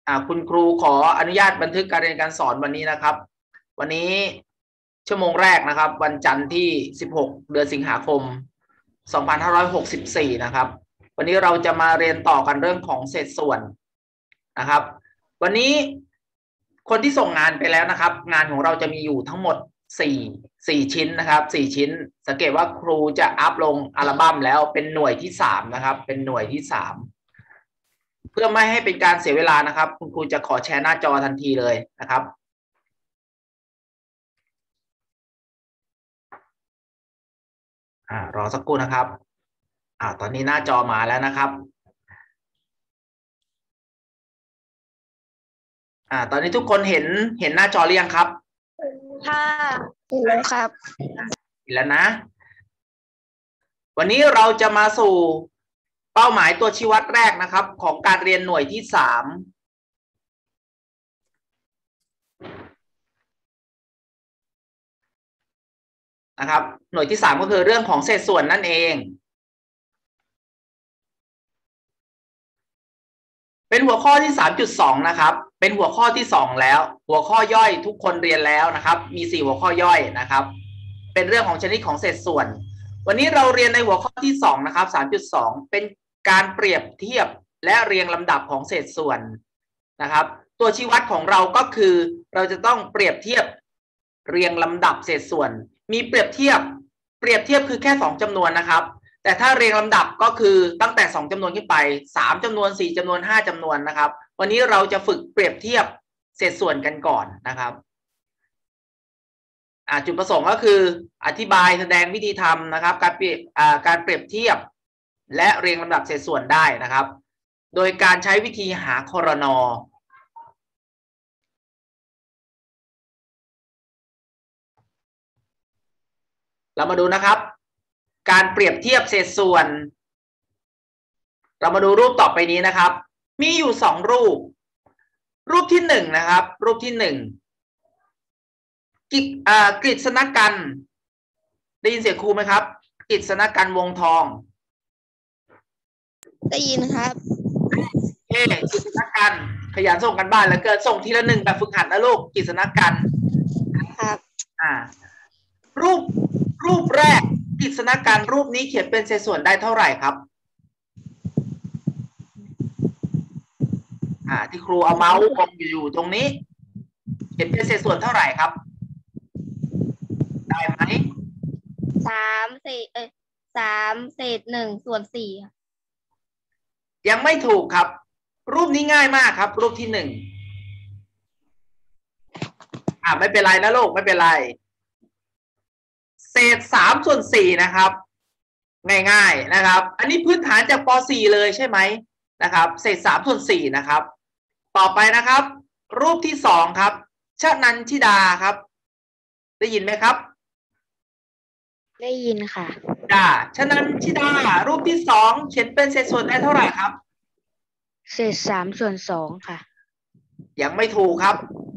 คุณครูขออนุญาตบันทึกการเรียนการสอนวันนี้นะครับวันนี้ชั่วโมงแรกนะครับวันจันทร์ที่16เดือนสิงหาคม2564นะครับวันนี้เราจะมาเรียนต่อกันเรื่องของเศษส่วนนะครับวันนี้คนที่ส่งงานไปแล้วนะครับงานของเราจะมีอยู่ทั้งหมด4ชิ้นนะครับ4ชิ้นสังเกตว่าครูจะอัพลงอัลบั้มแล้วเป็นหน่วยที่3นะครับเป็นหน่วยที่3เพื่อไม่ให้เป็นการเสียเวลานะครับคุณครูจะขอแชร์หน้าจอทันทีเลยนะครับรอสักครู่นะครับตอนนี้หน้าจอมาแล้วนะครับตอนนี้ทุกคนเห็นหน้าจอหรือยังครับค่ะเห็นแล้วครับเห็นแล้วนะวันนี้เราจะมาสู่เป้าหมายตัวชี้วัดแรกนะครับของการเรียนหน่วยที่3นะครับหน่วยที่3ก็คือเรื่องของเศษส่วนนั่นเองเป็นหัวข้อที่ 3.2 นะครับเป็นหัวข้อที่2แล้วหัวข้อย่อยทุกคนเรียนแล้วนะครับมี4หัวข้อย่อยนะครับเป็นเรื่องของชนิดของเศษส่วนวันนี้เราเรียนในหัวข้อที่2นะครับ 3.2 เป็นการเปรียบเทียบและเรียงลำดับของเศษส่วนนะครับตัวชี้วัดของเราก็คือเราจะต้องเปรียบเทียบเรียงลำดับเศษส่วนมีเปรียบเทียบคือแค่2จำนวนนะครับแต่ถ้าเรียงลำดับก็คือตั้งแต่2จำนวนขึ้นไป3จำนวน4จำนวน5จำนวนนะครับวันนี้เราจะฝึกเปรียบเทียบเศษส่วนกันก่อนนะครับจุดประสงค์ก็คืออธิบายแสดงวิธีทำนะครับการเปรียบเทียบและเรียงลำดับเศษส่วนได้นะครับโดยการใช้วิธีหาครน.เรามาดูนะครับการเปรียบเทียบเศษส่วนเรามาดูรูปต่อไปนี้นะครับมีอยู่2รูปที่1นะครับรูปที่1กฤษณกันต์ได้ยินเสียงครูไหมครับกฤษณกันต์วงทองได้ยินครับกฤษณกันต์ขยันส่งกันบ้านแล้วเกิดส่งทีละ1แบบฝึกหัดนะลูกกฤษณกันต์ครับรูปแรกกฤษณกันต์รูปนี้เขียนเป็นเศษส่วนได้เท่าไหร่ครับที่ครูเอาเมาส์วงอยู่ตรงนี้เขียนเป็นเศษส่วนเท่าไหร่ครับได้ไหม 3 เศษ 1/4 ยังไม่ถูกครับรูปนี้ง่ายมากครับรูปที่1ไม่เป็นไรนะลูกไม่เป็นไรเศษ3/4นะครับง่ายๆนะครับอันนี้พื้นฐานจากป .4 เลยใช่ไหมนะครับเศษ3/4นะครับต่อไปนะครับรูปที่2ครับชนันชิดาครับได้ยินไหมครับได้ยินค่ะชนันชิดารูปที่2เขียนเป็นเศษส่วนได้เท่าไหร่ครับเศษ3/2ค่ะยังไม่ถูกครับ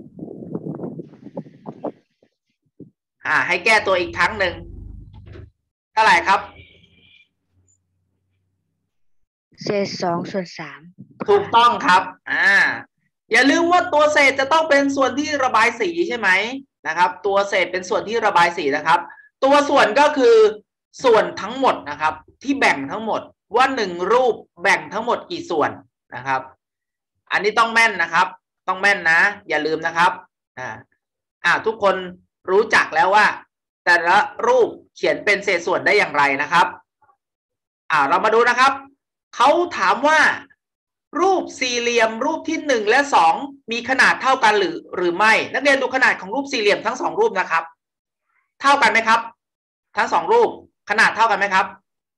ให้แก้ตัวอีกครั้งหนึ่งเท่าไหร่ครับเศษ2/3 ถูกต้องครับอย่าลืมว่าตัวเศษจะต้องเป็นส่วนที่ระบายสีใช่ไหมนะครับตัวเศษเป็นส่วนที่ระบายสีนะครับตัวส่วนก็คือส่วนทั้งหมดนะครับที่แบ่งทั้งหมดว่า1รูปแบ่งทั้งหมดกี่ส่วนนะครับอันนี้ต้องแม่นนะครับต้องแม่นนะอย่าลืมนะครับทุกคนรู้จักแล้วว่าแต่ละรูปเขียนเป็นเศษส่วนได้อย่างไรนะครับเรามาดูนะครับเขาถามว่ารูปสี่เหลี่ยมรูปที่1และ2มีขนาดเท่ากันหรือไม่นักเรียนดูขนาดของรูปสี่เหลี่ยมทั้ง2รูปนะครับเท่ากันไหมครับทั้ง2รูปขนาดเท่ากันไหมครับ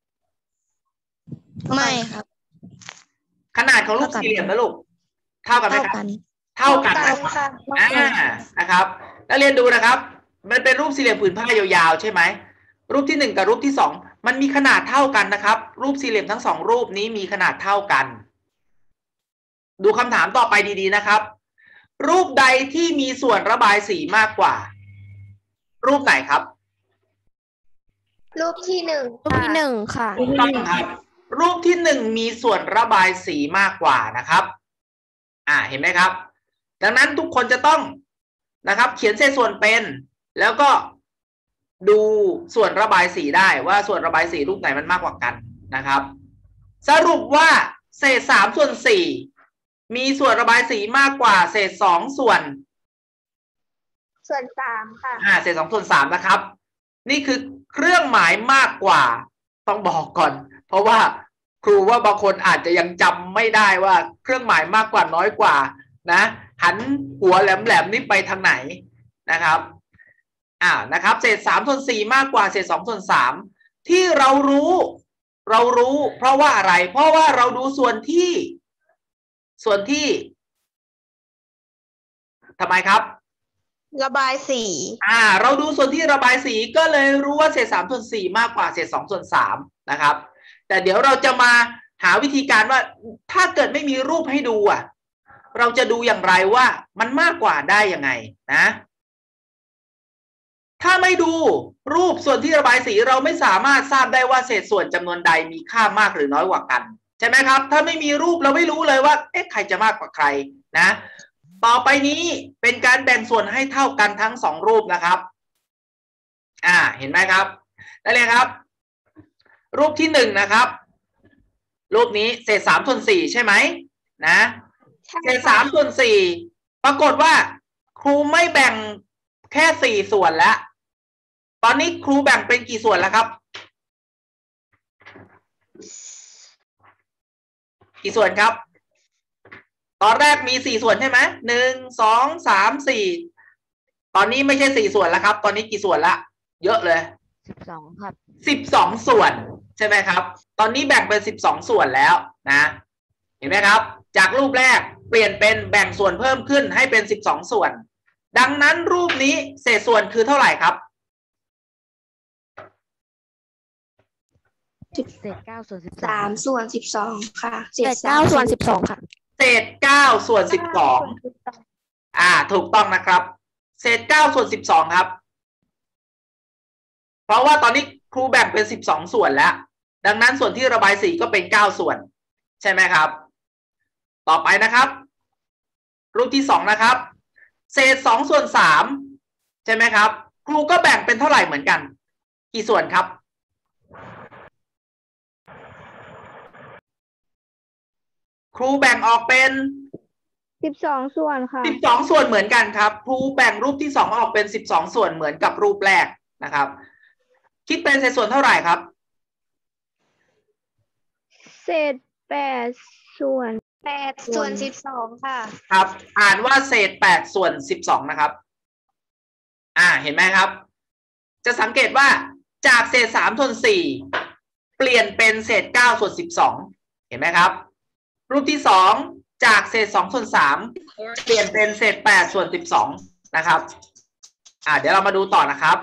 ไม่ครับขนาดของรูปสี่เหลี่ยมนะลูกเท่ากันไหมครับเท่ากันนะครับนักเรียนดูนะครับมันเป็นรูปสี่เหลี่ยมผืนผ้ายาวๆใช่ไหมรูปที่1กับรูปที่2มันมีขนาดเท่ากันนะครับรูปสี่เหลี่ยมทั้ง2รูปนี้มีขนาดเท่ากันดูคำถามต่อไปดีๆนะครับรูปใดที่มีส่วนระบายสีมากกว่ารูปไหนครับรูปที่1ค่ะถูกต้องครับรูปที่1มีส่วนระบายสีมากกว่านะครับเห็นไหมครับดังนั้นทุกคนจะต้องนะครับเขียนเศษส่วนเป็นแล้วก็ดูส่วนระบายสีได้ว่าส่วนระบายสีรูปไหนมันมากกว่ากันนะครับสรุปว่าเศษ3/4มีส่วนระบายสีมากกว่าเศษ2ส่วน 3ค่ะเศษ2/3นะครับนี่คือเครื่องหมายมากกว่าต้องบอกก่อนเพราะว่าครูว่าบางคนอาจจะยังจำไม่ได้ว่าเครื่องหมายมากกว่าน้อยกว่านะหันหัวแหลมๆนี่ไปทางไหนนะครับนะครับเศษ3/4มากกว่าเศษ2/3ที่เรารู้เพราะว่าอะไรเพราะว่าเราดูส่วนที่ทำไมครับระบายสีเราดูส่วนที่ระบายสีก็เลยรู้ว่าเศษ3/4มากกว่าเศษ2/3นะครับแต่เดี๋ยวเราจะมาหาวิธีการว่าถ้าเกิดไม่มีรูปให้ดูเราจะดูอย่างไรว่ามันมากกว่าได้ยังไงนะถ้าไม่ดูรูปส่วนที่ระบายสีเราไม่สามารถทราบได้ว่าเศษส่วนจำนวนใดมีค่ามากหรือน้อยกว่ากันใช่ไหมครับถ้าไม่มีรูปเราไม่รู้เลยว่าใครจะมากกว่าใครนะต่อไปนี้เป็นการแบ่งส่วนให้เท่ากันทั้ง2รูปนะครับเห็นไหมครับได้เลยครับรูปที่1นะครับรูปนี้เศษ3/4ใช่ไหมนะเศษ3/4ปรากฏว่าครูไม่แบ่งแค่4ส่วนแล้วตอนนี้ครูแบ่งเป็นกี่ส่วนแล้วครับกี่ส่วนครับตอนแรกมี4ส่วนใช่ไหม1 2 3 4ตอนนี้ไม่ใช่4ส่วนแล้วครับตอนนี้กี่ส่วนละเยอะเลย 12ครับ 12ส่วนใช่ไหมครับตอนนี้แบ่งเป็น12ส่วนแล้วนะเห็นไหมครับจากรูปแรกเปลี่ยนเป็นแบ่งส่วนเพิ่มขึ้นให้เป็น12ส่วนดังนั้นรูปนี้เศษส่วนคือเท่าไหร่ครับเศษ9/12 3/12ค่ะเศษ9/12ค่ะเศษ9/12ถูกต้องนะครับเศษ9/12ครับเพราะว่าตอนนี้ครูแบ่งเป็น12ส่วนแล้วดังนั้นส่วนที่ระบายสีก็เป็น9ส่วนใช่ไหมครับต่อไปนะครับรูปที่2นะครับเศษ2/3ใช่ไหมครับครูก็แบ่งเป็นเท่าไหร่เหมือนกันกี่ส่วนครับครูแบ่งออกเป็น 12ส่วนค่ะ 12ส่วนเหมือนกันครับครูแบ่งรูปที่2ออกเป็น12ส่วนเหมือนกับรูปแรกนะครับคิดเป็นเศษส่วนเท่าไหร่ครับเศษ 8/12ค่ะครับอ่านว่าเศษ8/12นะครับเห็นไหมครับจะสังเกตว่าจากเศษ3/4เปลี่ยนเป็นเศษ9/12เห็นไหมครับรูปที่2จากเศษ2/3เปลี่ยนเป็นเศษ8/12นะครับเดี๋ยวเรามาดูต่อนะครับ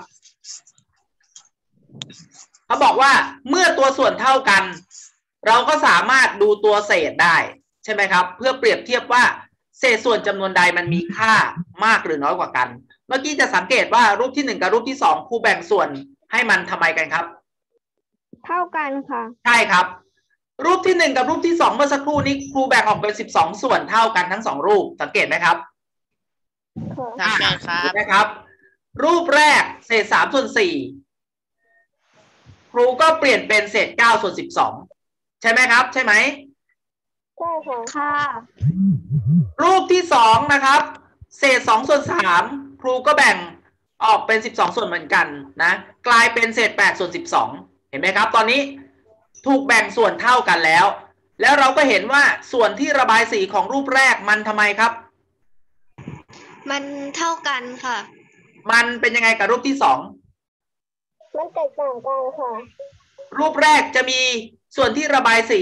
เขาบอกว่าเมื่อตัวส่วนเท่ากันเราก็สามารถดูตัวเศษได้ใช่ไหมครับเพื่อเปรียบเทียบว่าเศษส่วนจำนวนใดมันมีค่ามากหรือน้อยกว่ากันเมื่อกี้จะสังเกตว่ารูปที่1กับรูปที่2ครูแบ่งส่วนให้มันทำไมกันครับเท่ากันค่ะใช่ครับรูปที่1กับรูปที่2เมื่อสักครู่นี้ครูแบ่งออกเป็น12ส่วนเท่ากันทั้ง2รูปสังเกตไหมครับสังเกตครับนะครับรูปแรกเศษ3/4ครูก็เปลี่ยนเป็นเศษ9/12ใช่ไหมครับใช่ไหมใช่ค่ะรูปที่2นะครับเศษ2/3ครูก็แบ่งออกเป็น12ส่วนเหมือนกันนะกลายเป็นเศษ8/12เห็นไหมครับตอนนี้ถูกแบ่งส่วนเท่ากันแล้วเราก็เห็นว่าส่วนที่ระบายสีของรูปแรกมันทำไมครับมันเท่ากันค่ะมันเป็นยังไงกับรูปที่2 มันแตกต่างกันค่ะรูปแรกจะมีส่วนที่ระบายสี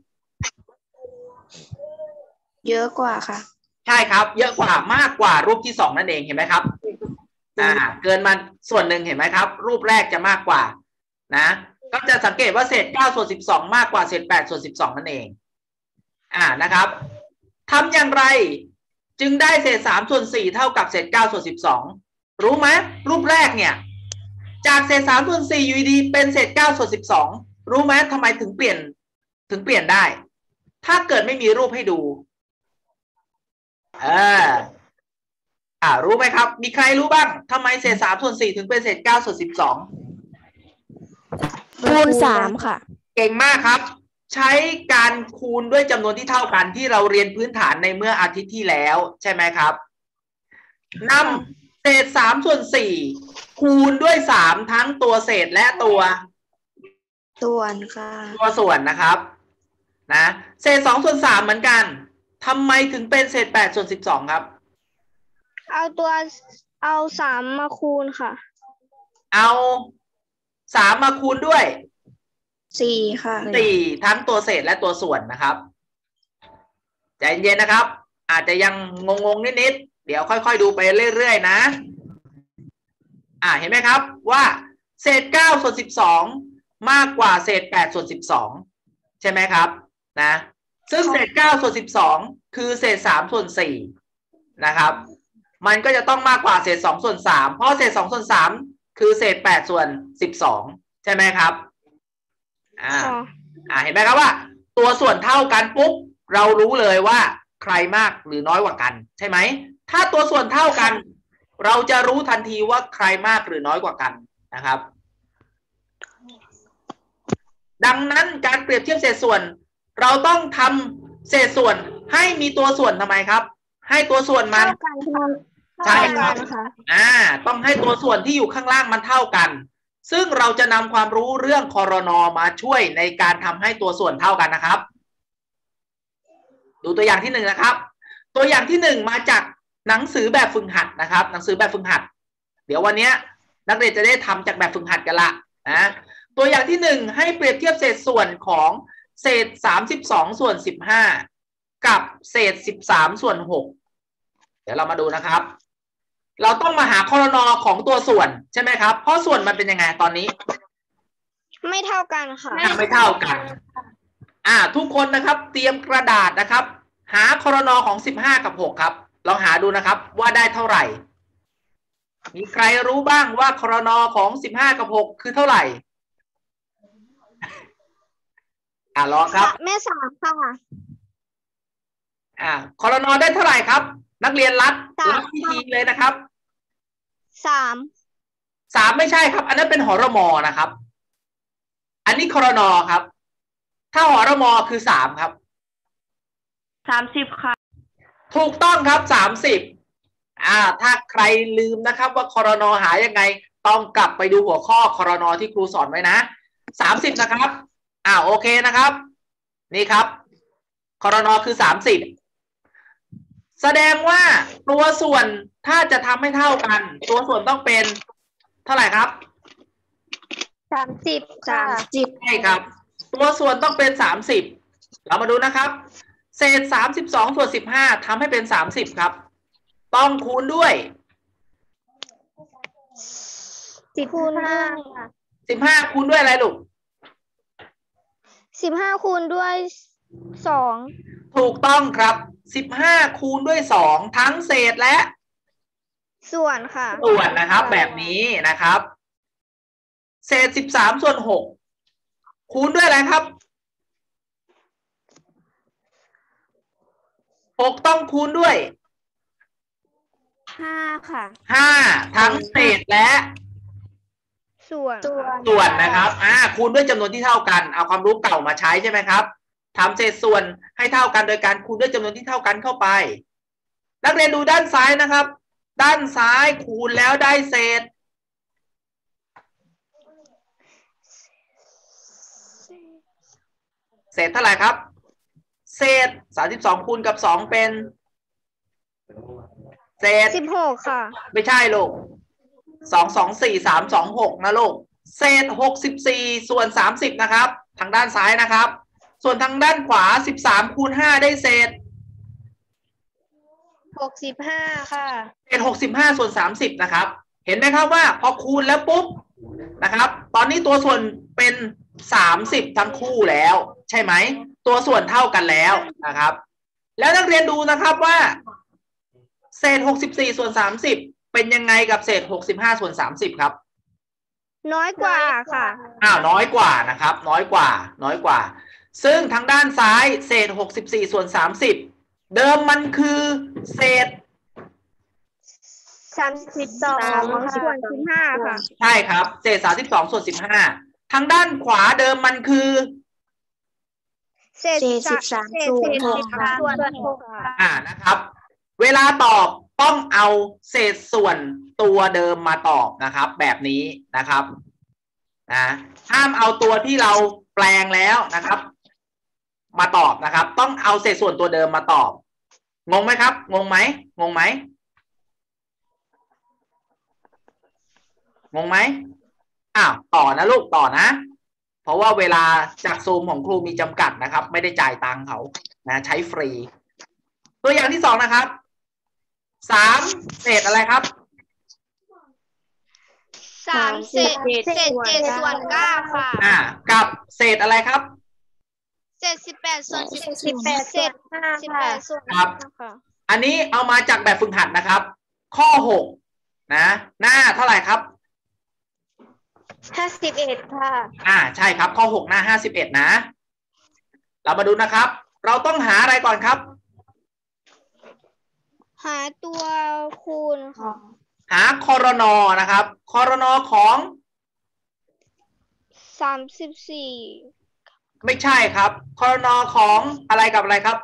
เยอะกว่าค่ะใช่ครับเยอะกว่ามากกว่ารูปที่2นั่นเองเห็นไหมครับเกินมาส่วนหนึ่งเห็นไหมครับรูปแรกจะมากกว่านะก็จะสังเกตว่าเศษ9/12มากกว่าเศษ8/12นั่นเองนะครับทำอย่างไรจึงได้เศษ3/4เท่ากับเศษ9/12รู้ไหมรูปแรกเนี่ยจากเศษ3/4อยู่ดีเป็นเศษ9/12รู้ไหมทำไมถึงเปลี่ยนได้ถ้าเกิดไม่มีรูปให้ดูเออรู้ไหมครับ มีใครรู้บ้างทำไมเศษ3/4ถึงเป็นเศษ9/12 คูณ3ค่ะเก่งมากครับ ใช้การคูณด้วยจำนวนที่เท่ากันที่เราเรียนพื้นฐานในเมื่ออาทิตย์ที่แล้วใช่ไหมครับนำเศษ3/4คูณด้วย3ทั้งตัวเศษและตัวส่วนค่ะตัวส่วนนะครับนะเศษ2/3เหมือนกันทำไมถึงเป็นเศษ8/12ครับเอา3มาคูณค่ะเอา3มาคูณด้วย 4ค่ะ 4ทั้งตัวเศษและตัวส่วนนะครับใจเย็นๆนะครับอาจจะยังงงๆนิดๆเดี๋ยวค่อยๆดูไปเรื่อยๆนะเห็นไหมครับว่าเศษ9/12มากกว่าเศษ8/12ใช่ไหมครับนะซึ่งเศษ9/12คือเศษ3/4นะครับมันก็จะต้องมากกว่าเศษ2/3เพราะเศษ2/3คือเศษ8/12ใช่ไหมครับเห็นไหมครับว่าตัวส่วนเท่ากันปุ๊บเรารู้เลยว่าใครมากหรือน้อยกว่ากันใช่ไหมถ้าตัวส่วนเท่ากันเราจะรู้ทันทีว่าใครมากหรือน้อยกว่ากันนะครับดังนั้นการเปรียบเทียบเศษส่วนเราต้องทำเศษส่วนให้มีตัวส่วนทำไมครับให้ตัวส่วนมันใช่ครับต้องให้ตัวส่วนที่อยู่ข้างล่างมันเท่ากันซึ่งเราจะนำความรู้เรื่องครน.มาช่วยในการทำให้ตัวส่วนเท่ากันนะครับดูตัวอย่างที่1นะครับตัวอย่างที่1มาจากหนังสือแบบฝึกหัดนะครับหนังสือแบบฝึกหัดเดี๋ยววันนี้นักเรียนจะได้ทำจากแบบฝึกหัดกันละนะตัวอย่างที่1ให้เปรียบเทียบเศษส่วนของเศษ32/15กับเศษ13/6เดี๋ยวเรามาดูนะครับเราต้องมาหาครน.ของตัวส่วนใช่ไหมครับเพราะส่วนมันเป็นยังไงตอนนี้ไม่เท่ากันค่ะไม่เท่ากันทุกคนนะครับเตรียมกระดาษนะครับหาครน.ของ15กับ6ครับลองหาดูนะครับว่าได้เท่าไหร่มีใครรู้บ้างว่าครน.ของ15กับ6คือเท่าไหร่รอครับแม่3ค่ะครน.ได้เท่าไหร่ครับนักเรียนรัดวิธีเลยนะครับ3ไม่ใช่ครับอันนั้นเป็นหรม.นะครับอันนี้ครน.ครับถ้าหรม.คือ3ครับ 30ค่ะถูกต้องครับ30ถ้าใครลืมนะครับว่าครน.หายังไงต้องกลับไปดูหัวข้อครน.ที่ครูสอนไว้นะ30นะครับโอเคนะครับนี่ครับครน.คือ30แสดงว่าตัวส่วนถ้าจะทำให้เท่ากันตัวส่วนต้องเป็นเท่าไหร่ครับ 30 ใช่ครับตัวส่วนต้องเป็น30เรามาดูนะครับเศษ32/15ทำให้เป็น30ครับต้องคูณด้วย15คูณด้วยอะไรลูก 15คูณด้วย2 ถูกต้องครับ15คูณด้วย2ทั้งเศษและส่วนค่ะส่วนนะครับแบบนี้นะครับเศษ13/6คูณด้วยอะไรครับ6ต้องคูณด้วย 5ค่ะ 5ทั้งเศษและส่วนนะครับคูณด้วยจำนวนที่เท่ากันเอาความรู้เก่ามาใช้ใช่ไหมครับทำเศษส่วนให้เท่ากันโดยการคูณด้วยจำนวนที่เท่ากันเข้าไปนักเรียนดูด้านซ้ายนะครับด้านซ้ายคูณแล้วได้เศษเท่าไหร่ครับเศษ32คูณกับ2เป็นเศษ 16ค่ะไม่ใช่ลูก224 326นะลูกเศษ64/30นะครับทางด้านซ้ายนะครับส่วนทางด้านขวา13คูณ5ได้เศษ 65ค่ะเศษ65/30นะครับเห็นไหมครับว่าพอคูณแล้วปุ๊บนะครับตอนนี้ตัวส่วนเป็น30ทั้งคู่แล้วใช่ไหมตัวส่วนเท่ากันแล้วนะครับแล้วนักเรียนดูนะครับว่าเศษ64/30เป็นยังไงกับเศษ65/30ครับน้อยกว่าค่ะน้อยกว่านะครับน้อยกว่าซึ่งทางด้านซ้ายเศษ64/30 เดิมมันคือเศษ 32/15 ค่ะใช่ครับ เศษ32/15ทางด้านขวาเดิมมันคือเศษ13/6 ค่ะนะครับ เวลาตอบต้องเอาเศษส่วนตัวเดิมมาตอบนะครับ แบบนี้นะครับนะห้ามเอาตัวที่เราแปลงแล้วนะครับ มาตอบนะครับ ต้องเอาเศษส่วนตัวเดิมมาตอบงงไหมครับงงไหมงงไหมงงไหมต่อนะลูกต่อนะเพราะว่าเวลาจากซูมของครูมีจำกัดนะครับ ไม่ได้จ่ายตังค์เขานะใช้ฟรี ตัวอย่างที่2นะครับ3เศษอะไรครับ 3 เศษ 7/9 ค่ะกับเศษอะไรครับเศษ 18/5 ครับอันนี้เอามาจากแบบฝึกหัดนะครับ ข้อ6นะหน้าเท่าไหร่ครับ 51 ค่ะใช่ครับข้อ6หน้า51นะเรามาดูนะครับ เราต้องหาอะไรก่อนครับหาตัวคูณค่ะหาครนนะครับครนของ 34 ไม่ใช่ครับครนของอะไรกับอะไรครับ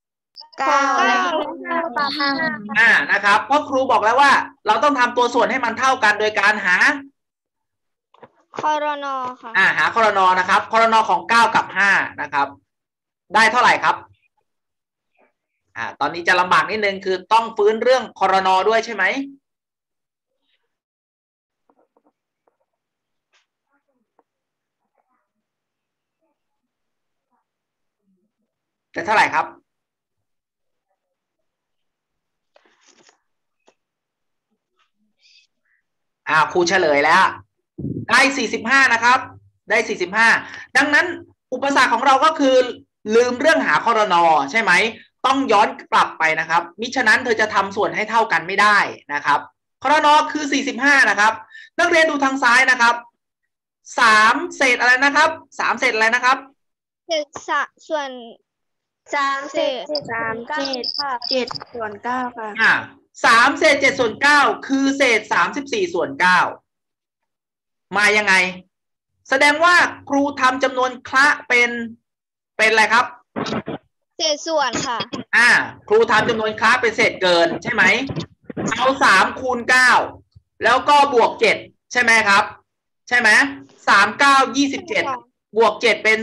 นะครับเพราะครูบอกแล้วว่าเราต้องทำตัวส่วนให้มันเท่ากันโดยการหาครนค่ะหาครนนะครับครนของ9กับ5นะครับได้เท่าไหร่ครับตอนนี้จะลำบากนิดนึงคือต้องฟื้นเรื่องครนด้วยใช่ไหมจะเท่าไหร่ครับครูเฉลยแล้วได้45นะครับได้45ดังนั้นอุปสรรคของเราก็คือลืมเรื่องหาครนใช่ไหมต้องย้อนกลับไปนะครับมิฉะนั้นเธอจะทำส่วนให้เท่ากันไม่ได้นะครับครนคือ45นะครับนักเรียนดูทางซ้ายนะครับ3เศษอะไรนะครับ3เศษอะไรนะครับเศษส่วน3 เศษ7/9 ค่ะ 3เศษ7/9คือเศษ34/9มายังไงแสดงว่าครูทำจำนวนคละเป็นอะไรครับเศษส่วนค่ะครูทำจำนวนคละเป็นเศษเกินใช่ไหมเอา3คูณ9แล้วก็บวก7ใช่ไหมครับใช่ไหม3 9 27บวก7เป็น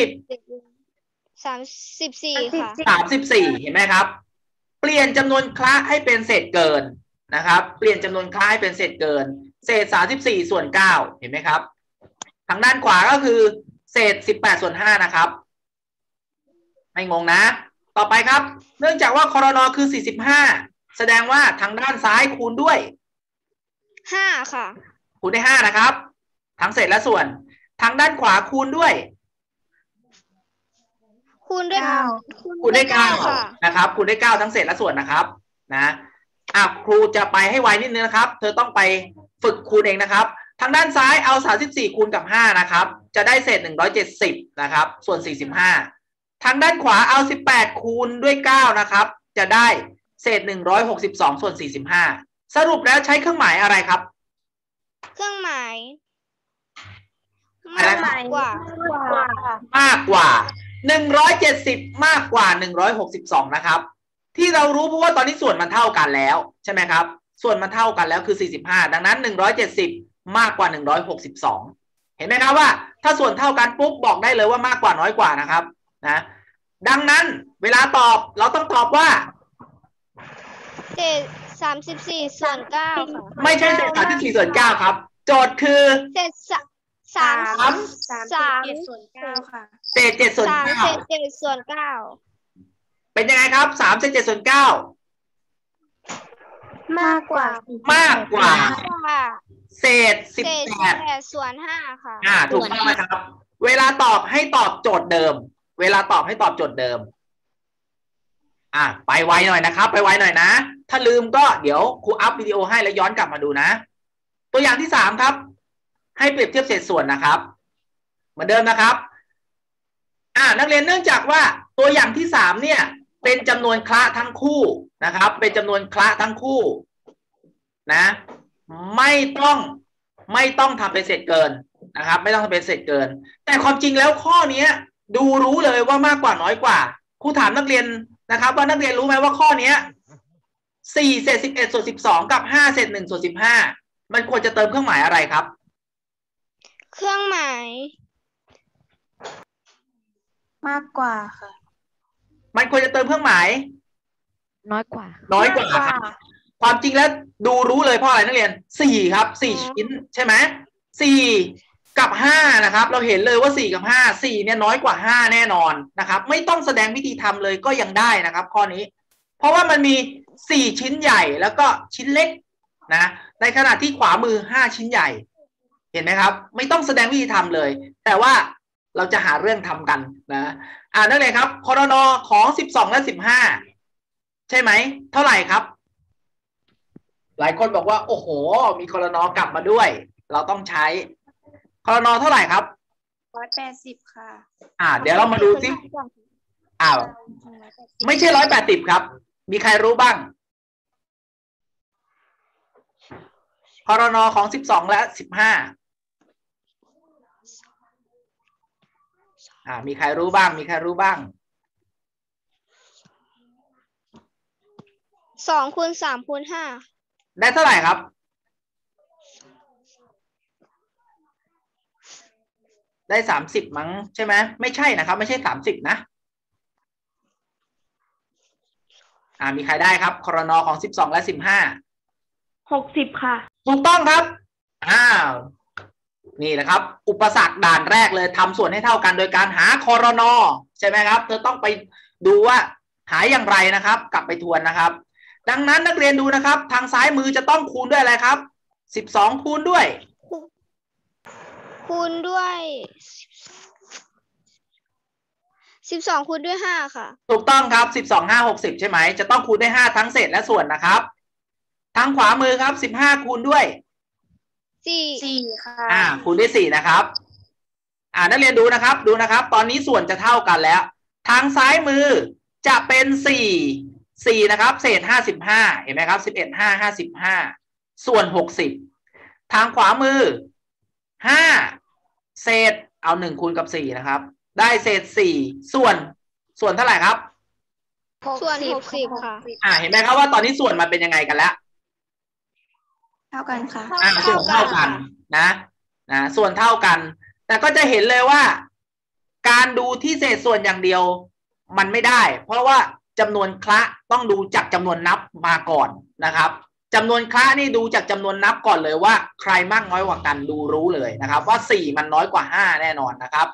34ค่ะ 34เห็นไหมครับเปลี่ยนจำนวนคละให้เป็นเศษเกินนะครับเปลี่ยนจำนวนคละให้เป็นเศษเกินเศษ34/9เห็นไหมครับทางด้านขวาก็คือเศษ18/5นะครับไม่งงนะต่อไปครับเนื่องจากว่าครนคือ45แสดงว่าทางด้านซ้ายคูณด้วย 5ค่ะคูณได้5นะครับทั้งเศษและส่วนทางด้านขวาคูณด้วยคูณได้ 9นะครับคูณได้9ทั้งเศษและส่วนนะครับนะครูจะไปให้ไวนิดนึงนะครับเธอต้องไปฝึกคูณเองนะครับทางด้านซ้ายเอา34คูณกับ5นะครับจะได้เศษ170นะครับส่วน45ทางด้านขวาเอา18คูณด้วย9นะครับจะได้เศษ162ส่วน45สรุปแล้วใช้เครื่องหมายอะไรครับเครื่องหมายมากกว่า170มากกว่า162นะครับที่เรารู้เพราะว่าตอนนี้ส่วนมันเท่ากันแล้วใช่ไหมครับส่วนมันเท่ากันแล้วคือ45ดังนั้น170มากกว่า162เห็นไหมครับว่าถ้าส่วนเท่ากันปุ๊บบอกได้เลยว่ามากกว่าน้อยกว่านะครับนะดังนั้นเวลาตอบเราต้องตอบว่าเศษ34/9ค่ะไม่ใช่เศษ34/9ครับโจทย์คือเศษ 3/9ค่ะเศษ7/9เป็นยังไงครับ3เศษ7/9 มากกว่าเศษ 18/5ค่ะถูกต้องนะครับเวลาตอบให้ตอบโจทย์เดิมไปไวหน่อยนะครับไปไวหน่อยนะถ้าลืมก็เดี๋ยวครูอัพวิดีโอให้แล้วย้อนกลับมาดูนะตัวอย่างที่3ครับให้เปรียบเทียบเศษส่วนนะครับเหมือนเดิมนะครับนักเรียนเนื่องจากว่าตัวอย่างที่3เนี่ยเป็นจำนวนคละทั้งคู่นะครับเป็นจำนวนคละทั้งคู่นะไม่ต้องทำเป็นเศษเกินนะครับไม่ต้องทำเป็นเศษเกินแต่ความจริงแล้วข้อนี้ดูรู้เลยว่ามากกว่าน้อยกว่าครูถามนักเรียนนะครับว่านักเรียนรู้ไหมว่าข้อนี้4 เศษ 11 ส่วน 12กับ5 เศษ 1 ส่วน 15มันควรจะเติมเครื่องหมายอะไรครับเครื่องหมายมากกว่าค่ะมันควรจะเติมเครื่องหมายน้อยกว่าครับความจริงแล้วดูรู้เลยเพราะอะไรนักเรียน4ครับ4ชิ้นใช่ไหม4กับ5นะครับเราเห็นเลยว่า4กับ5 4เนี่ยน้อยกว่า5แน่นอนนะครับไม่ต้องแสดงวิธีทำเลยก็ยังได้นะครับข้อนี้เพราะว่ามันมี4ชิ้นใหญ่แล้วก็ชิ้นเล็กนะในขณะที่ขวามือ5ชิ้นใหญ่เห็นไหมครับไม่ต้องแสดงวิธีทำเลยแต่ว่าเราจะหาเรื่องทำกันนะนักเรียนครับครน.ของ12และ15ใช่ไหมเท่าไหร่ครับหลายคนบอกว่าโอ้โหมีครน.กลับมาด้วยเราต้องใช้ครน.เท่าไหร่ครับ 180ค่ะเดี๋ยวเรามาดูสิไม่ใช่180ครับมีใครรู้บ้างครน.ของ12และ15มีใครรู้บ้าง 2 คูณ 3 คูณ 5 ได้เท่าไหร่ครับได้30มั้งใช่ไหมไม่ใช่นะครับไม่ใช่30นะมีใครได้ครับครน.ของ12และ15 60ค่ะถูกต้องครับนี่แหละครับอุปสรรคด่านแรกเลยทำส่วนให้เท่ากันโดยการหาครน.ใช่ไหมครับเธอต้องไปดูว่าหาอย่างไรนะครับกลับไปทวนนะครับดังนั้นนักเรียนดูนะครับทางซ้ายมือจะต้องคูณด้วยอะไรครับ12คูณด้วย 12คูณด้วย5ค่ะถูกต้องครับ12 5 60ใช่ไหมจะต้องคูณด้วย5ทั้งเศษและส่วนนะครับทางขวามือครับ15คูณด้วย 4ค่ะคูณด้วย4นะครับนักเรียนดูนะครับตอนนี้ส่วนจะเท่ากันแล้วทางซ้ายมือจะเป็น4นะครับเศษ55เห็นไหมครับ11 5 55ส่วน60ทางขวามือ5เศษเอา1คูณกับ4นะครับได้เศษ4ส่วนเท่าไหร่ครับส่วน60ค่ะเห็นไหมครับว่าตอนนี้ส่วนมันเป็นยังไงกันแล้วเท่ากันค่ะส่วนเท่ากันนะส่วนเท่ากันแต่ก็จะเห็นเลยว่าการดูที่เศษส่วนอย่างเดียวมันไม่ได้เพราะว่าจำนวนคละต้องดูจากจำนวนนับมาก่อนนะครับจำนวนคละนี่ดูจากจำนวนนับก่อนเลยว่าใครมากน้อยกว่ากันดูรู้เลยนะครับว่า4มันน้อยกว่า5แน่นอนนะครับ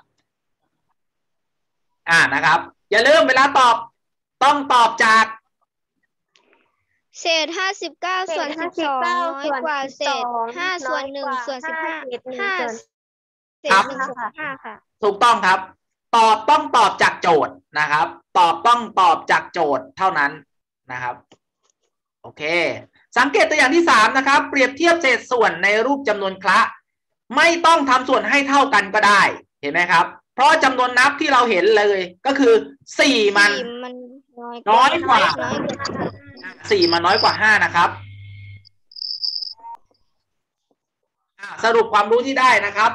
นะครับอย่าลืมเวลาตอบต้องตอบจากเศษ59ส่วน12น้อยกว่าเศษ5ส่วน1ส่วน15 5เศษ1ส่วน5ค่ะถูกต้องครับต้องตอบจากโจทย์นะครับต้องตอบจากโจทย์เท่านั้นนะครับโอเคสังเกตตัวอย่างที่3นะครับเปรียบเทียบเศษส่วนในรูปจำนวนคละไม่ต้องทำส่วนให้เท่ากันก็ได้เห็นไหมครับเพราะจำนวนนับที่เราเห็นเลยก็คือ4มันน้อยกว่า4มันน้อยกว่า5นะครับสรุปความรู้ที่ได้นะครับ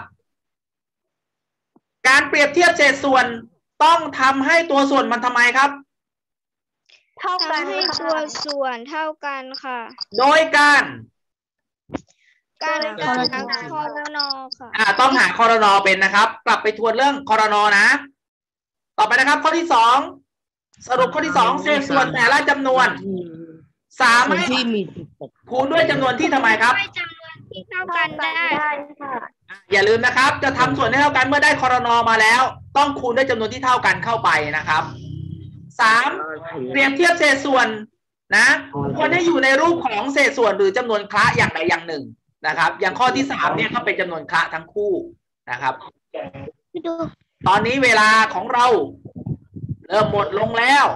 การเปรียบเทียบเศษส่วนต้องทำให้ตัวส่วนมันทำไมครับเท่ากันให้ตัวส่วนเท่ากันค่ะโดยการหาครน.ค่ะต้องหาครน.เป็นนะครับกลับไปทวนเรื่องครน.นะต่อไปนะครับข้อที่2สรุปข้อที่2เศษส่วนแต่ละจำนวนสามารถคูณด้วยจำนวนที่ทำไมครับจำนวนที่เท่ากันได้ค่ะอย่าลืมนะครับจะทำส่วนให้เท่ากันเมื่อได้ครน.มาแล้วต้องคูณด้วยจำนวนที่เท่ากันเข้าไปนะครับ3เปรียบเทียบเศษส่วนนะควรให้อยู่ในรูปของเศษส่วนหรือจำนวนคละอย่างใดอย่างหนึ่งนะครับอย่างข้อที่3เนี่ยก็เป็นจำนวนคละทั้งคู่นะครับตอนนี้เวลาของเราเริ่มหมดลงแล้ว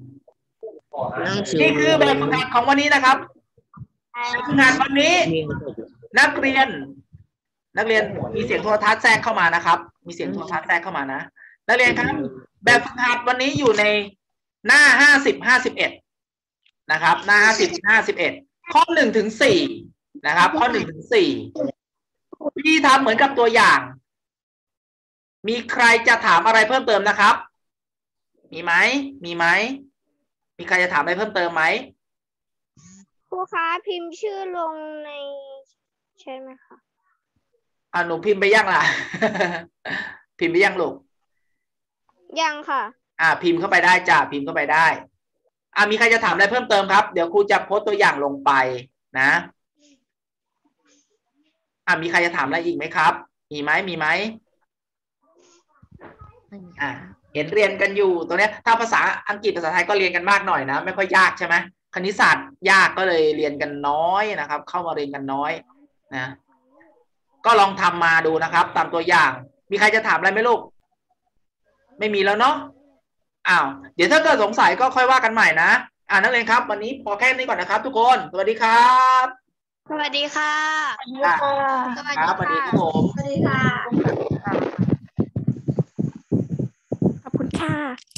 นี่คือแบบฝึกหัดของวันนี้นะครับแบบฝึกหัดวันนี้นักเรียนมีเสียงโทรทัศน์แทรกเข้ามานะครับมีเสียงโทรทัศน์แทรกเข้ามานะนักเรียนครับแบบฝึกหัดวันนี้อยู่ในหน้า50-51นะครับหน้า50-51ข้อ1-4นะครับข้อ1-4พี่ทำเหมือนกับตัวอย่าง มีใครจะถามอะไรเพิ่มเติมนะครับมีไหมมีใครจะถามอะไรเพิ่มเติมไหมครูคะพิมพ์ชื่อลงในใช่ไหมคะหนูพิมพ์ไปยังล่ะ พิมพ์ไปยังลูกยังค่ะพิมพ์เข้าไปได้จ้ะพิมพ์เข้าไปได้มีใครจะถามอะไรเพิ่มเติมครับเดี๋ยวครูจะโพสต์ตัวอย่างลงไปนะมีใครจะถามอะไรอีกไหมครับมีไหมเห็นเรียนกันอยู่ตัวนี้ถ้าภาษาอังกฤษภาษาไทยก็เรียนกันมากหน่อยนะไม่ค่อยยากใช่ไหมคณิตศาสตร์ยากก็เลยเรียนกันน้อยนะครับเข้ามาเรียนกันน้อยนะก็ลองทำมาดูนะครับตามตัวอย่างมีใครจะถามอะไรไหมลูกไม่มีแล้วเนาะเดี๋ยวถ้าเกิดสงสัยก็ค่อยว่ากันใหม่นะนักเรียนครับวันนี้พอแค่นี้ก่อนนะครับทุกคนสวัสดีครับสวัสดีค่ะสวัสดีครับผมสวัสดีค่ะขอบคุณค่ะ